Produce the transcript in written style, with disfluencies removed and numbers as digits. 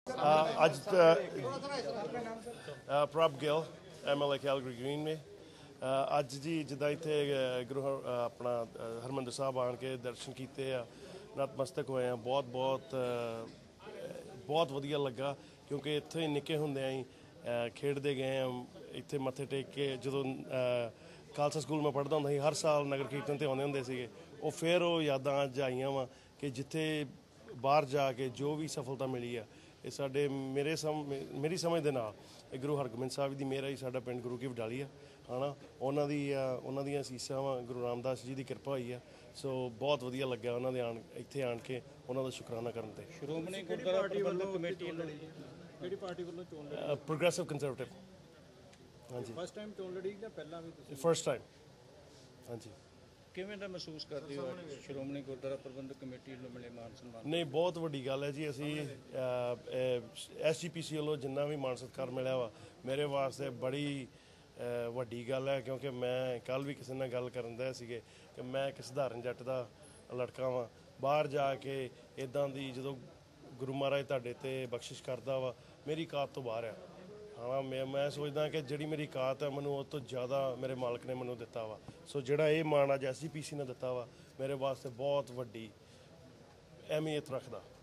Prabhdeep Gill MLA Calgary Greenway ਅੱਜ ਜੀ ਜਿੱਦਾਂ ਇੱਥੇ ਗੁਰੂ ਆਪਣਾ ਹਰਮੰਦਰ ਸਾਹਿਬ ਆਣ ਕੇ ਦਰਸ਼ਨ ਕੀਤੇ ਆ, ਨਤਮਸਤਕ ਹੋਏ ਆ, ਬਹੁਤ ਵਧੀਆ ਲੱਗਾ ਕਿਉਂਕਿ ਇੱਥੇ ਹੀ ਨਿੱਕੇ ਹੁੰਦਿਆਂ ਹੀ ਖੇਡਦੇ ਗਏ ਆ, ਇੱਥੇ ਮੱਥੇ ਟੇਕ ਕੇ ਜਦੋਂ ਖਾਲਸਾ ਸਕੂਲ ਮੈਂ ਪੜ੍ਹਦਾ ਹੁੰਦਾ ਸੀ ਹਰ ਸਾਲ ਨਗਰ ਕੀਰਤਨ 'ਤੇ ਆਉਂਦੇ ਹੁੰਦੇ ਸੀਗੇ। ਉਹ ਫਿਰ ਉਹ ਯਾਦਾਂ ਅੱਜ ਆਈਆਂ ਵਾ ਕਿ ਜਿੱਥੇ ਬਾਹਰ ਜਾ ਕੇ ਜੋ ਵੀ ਸਫਲਤਾ ਮਿਲੀ ਆ ਇਹ ਸਾਡੇ ਮੇਰੀ ਸਮਝ ਦੇ ਨਾਲ ਇਹ ਗੁਰੂ ਹਰਗੋਬਿੰਦ ਸਾਹਿਬ ਦੀ ਮਿਹਰ ਹੀ ਸਾਡਾ ਪਿੰਡ ਗੁਰੂ ਕੀ ਵਡਾਲੀ ਆ ਹੈ ਨਾ, ਉਹਨਾਂ ਦੀਆਂ ਅਸੀਸਾਂ ਵਾ, ਗੁਰੂ ਰਾਮਦਾਸ ਜੀ ਦੀ ਕਿਰਪਾ ਹੋਈ ਆ। ਸੋ ਬਹੁਤ ਵਧੀਆ ਲੱਗਾ ਉਹਨਾਂ ਦੇ ਇੱਥੇ ਆਣ ਕੇ ਉਹਨਾਂ ਦਾ ਸ਼ੁਕਰਾਨਾ ਕਰਨ 'ਤੇ। ਸ਼੍ਰੋਮਣੀ ਗੁਰਦੁਆਰਾ ਪ੍ਰਬੰਧਕ ਕਮੇਟੀ ਕਿਹੜੀ ਪਾਰਟੀ ਵੱਲੋਂ ਚੋਣ ਲੜੀ? Progressive conservative. ਹਾਂਜੀ, ਫਸਟ ਟਾਈਮ ਚੋਣ ਲੜੀ ਜਾਂ ਪਹਿਲਾਂ ਵੀ ਤੁਸੀਂ? First time. ਹਾਂਜੀ। ਕਿਵੇਂ ਦਾ ਮਹਿਸੂਸ ਕਰਦੇ ਹੋ ਸ਼੍ਰੋਮਣੀ ਗੁਰਦੁਆਰਾ ਪ੍ਰਬੰਧਕ ਕਮੇਟੀ ਵੱਲੋਂ ਮਿਲੇ ਮਾਨ ਸਨਮਾਨ? ਨਹੀਂ, ਬਹੁਤ ਵੱਡੀ ਗੱਲ ਹੈ ਜੀ। ਅਸੀਂ SGPC ਵੱਲੋਂ ਜਿੰਨਾ ਵੀ ਮਾਨ ਸਤਿਕਾਰ ਮਿਲਿਆ ਵਾ ਮੇਰੇ ਵਾਸਤੇ ਬੜੀ ਵੱਡੀ ਗੱਲ ਹੈ ਕਿਉਂਕਿ ਮੈਂ ਕੱਲ੍ਹ ਵੀ ਕਿਸੇ ਨਾਲ ਗੱਲ ਕਰਨ ਦੇ ਸੀਗੇ ਕਿ ਮੈਂ ਇੱਕ ਸਧਾਰਨ ਜੱਟ ਦਾ ਲੜਕਾ ਵਾਂ, ਬਾਹਰ ਜਾ ਕੇ ਇੱਦਾਂ ਦੀ ਜਦੋਂ ਗੁਰੂ ਮਹਾਰਾਜ ਤੁਹਾਡੇ 'ਤੇ ਬਖਸ਼ਿਸ਼ ਕਰਦਾ ਵਾ, ਮੇਰੀ ਔਕਾਤ ਤੋਂ ਬਾਹਰ ਆ। ਹਾਂ, ਮੈਂ ਸੋਚਦਾ ਕਿ ਜਿਹੜੀ ਮੇਰੀ ਔਕਾਤ ਹੈ ਮੈਨੂੰ ਉਹ ਤੋਂ ਜ਼ਿਆਦਾ ਮੇਰੇ ਮਾਲਕ ਨੇ ਮੈਨੂੰ ਦਿੱਤਾ ਵਾ। ਸੋ ਜਿਹੜਾ ਇਹ ਮਾਣ ਅੱਜ SGPC ਨੇ ਦਿੱਤਾ ਵਾ ਮੇਰੇ ਵਾਸਤੇ ਬਹੁਤ ਵੱਡੀ ਅਹਿਮੀਅਤ ਰੱਖਦਾ।